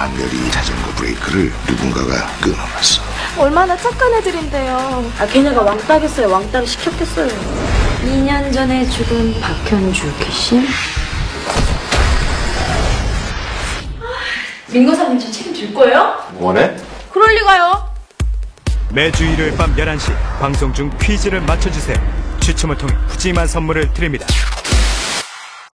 장렬히 자전거 브레이크를 누군가가 끊어놨어. 얼마나 착한 애들인데요. 걔네가 왕따겠어요. 왕따를 시켰겠어요. 2년 전에 죽은 박현주 귀신? 민거사님 저 책임질 거예요? 원해? 그럴 리가요. 매주 일요일 밤 11시 방송 중 퀴즈를 맞춰주세요. 추첨을 통해 푸짐한 선물을 드립니다.